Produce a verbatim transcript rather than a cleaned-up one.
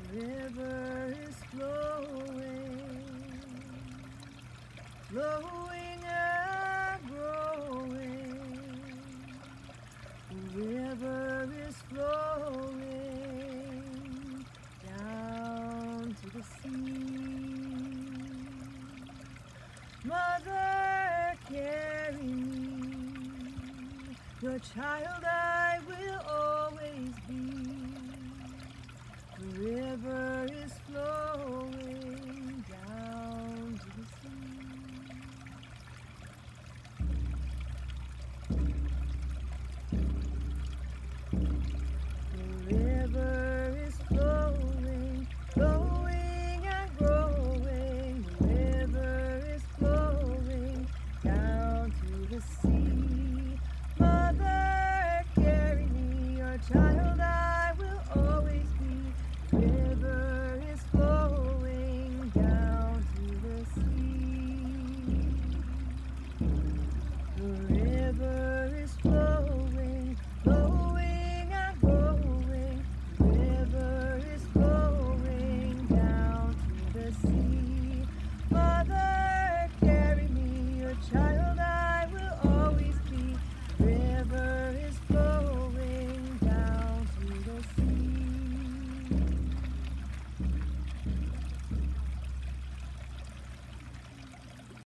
river is flowing, flowing and growing. The river is flowing down to the sea. Mother, carry me, your child.